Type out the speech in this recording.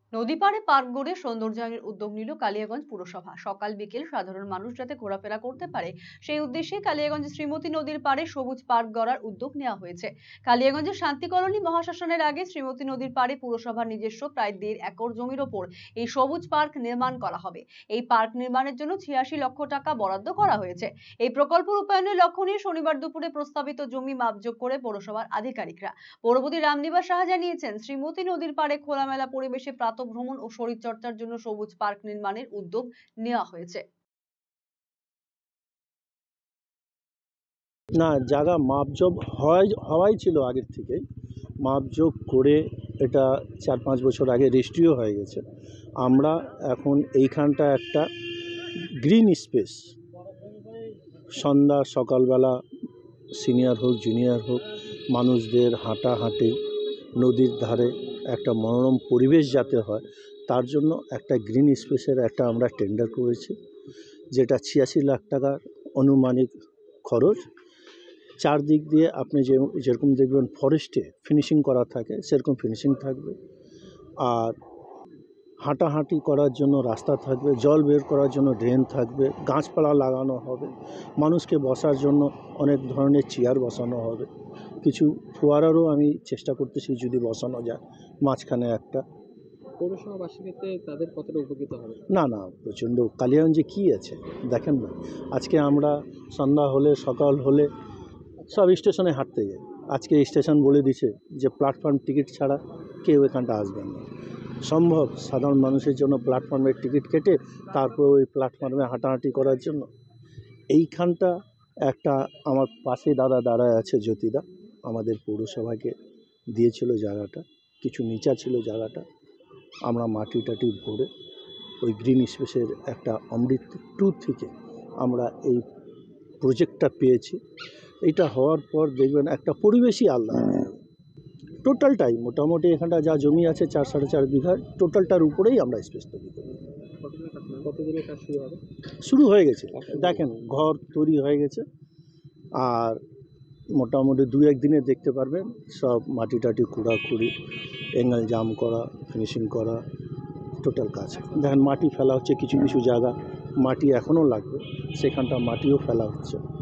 নদী পাড়ে পার্ক গড়ে সৌন্দর্যায়নের উদ্যোগ নিল কালিয়াগঞ্জ পুরসভা। সকাল বিকেল সাধারণ মানুষ যাতে ঘোরাফেরা করতে পারে সেই উদ্দেশ্যে কালিয়াগঞ্জ শ্রীমতী নদীর পাড়ে সবুজ পার্ক গড়ার উদ্যোগ নেওয়া হয়েছে। কালিয়াগঞ্জের শান্তি কলোনি মহাশ্মশানের আগে শ্রীমতী নদীর পাড়ে পুরসভার নিজস্ব প্রায় 1.5 একর জমির ওপর এই সবুজ পার্ক নির্মাণ করা হবে। এই পার্ক নির্মাণের জন্য 86 লক্ষ টাকা বরাদ্দ করা হয়েছে। এই প্রকল্প রূপায়ণের লক্ষ্য নিয়ে শনিবার দুপুরে প্রস্তাবিত জমি মাপযোগ করে পৌরসভার আধিকারিকরা। পৌরপতি রামনিবাস সাহা জানিয়েছেন, শ্রীমতী নদীর পাড়ে খোলামেলা পরিবেশে প্রাতঃভ্রমণ ও শরীরচর্চার জন্য সবুজ পার্ক নির্মাণের উদ্যোগ নেওয়া হয়েছে। না, জায়গা মাপজোক হওয়াই ছিল আগের থেকেই। মাপজোক করে এটা 4-5 বছর আগে রেজিস্ট্রিও হয়ে গেছে। আমরা এখন এইখানটা একটা গ্রিন স্পেস, সন্ধ্যা সকালবেলা সিনিয়র হোক জুনিয়র হোক মানুষদের হাঁটাহাঁটি, নদীর ধারে একটা মনোরম পরিবেশ যাতে হয় তার জন্য একটা গ্রিন স্পেসের একটা আমরা টেন্ডার করেছি, যেটা 86 লাখ টাকার আনুমানিক খরচ। চারদিক দিয়ে আপনি যেরকম দেখবেন ফরেস্টে ফিনিশিং করা থাকে সেরকম ফিনিশিং থাকবে, আর হাঁটাহাঁটি করার জন্য রাস্তা থাকবে, জল বের করার জন্য ড্রেন থাকবে, গাছপালা লাগানো হবে, মানুষকে বসার জন্য অনেক ধরনের চেয়ার বসানো হবে, কিছু ফোয়ারারও আমি চেষ্টা করতেছি যদি বসানো যায় মাঝখানে একটা। পৌরসভাবাসীর ক্ষেত্রে তাদের কতটা উপকৃত হবে? না, প্রচণ্ড। কালিয়াগঞ্জে কী আছে দেখেন না, আজকে আমরা সন্ধ্যা হলে সকাল হলে সব স্টেশনে হাঁটতে যাই। আজকে স্টেশন বলে দিছে যে প্ল্যাটফর্ম টিকিট ছাড়া কেউ এখানটা আসবেন না। সম্ভব সাধারণ মানুষের জন্য প্ল্যাটফর্মের টিকিট কেটে তারপর ওই প্ল্যাটফর্মে হাঁটাহাঁটি করার জন্য? এইখানটা একটা আমার পাশে দাঁড়ায় আছে জ্যোতিদা, আমাদের পৌরসভাকে দিয়েছিল জায়গাটা, কিছু নিচা ছিল জায়গাটা, আমরা মাটি টাটি ভরে ওই গ্রিন স্পেসের একটা অমৃত 2 থেকে আমরা এই প্রজেক্টটা পেয়েছি। এটা হওয়ার পর দেখবেন একটা পরিবেশই আলাদা। টোটালটাই মোটামুটি এখানটা যা জমি আছে 4-4.5 বিঘা, টোটালটার উপরেই আমরা স্পেস তৈরি করব। কতদিনে কাজ শুরু হবে? শুরু হয়ে গেছে, দেখেন ঘর তৈরি হয়ে গেছে, আর মোটামুটি 2-1 দিনে দেখতে পারবেন সব মাটি টাটি খুঁড়াখুড়ি, অ্যাঙ্গেল জাম করা, ফিনিশিং করা, টোটাল কাজ। দেখেন মাটি ফেলা হচ্ছে, কিছু জায়গা মাটি এখনও লাগবে, সেখানটা মাটিও ফেলা হচ্ছে।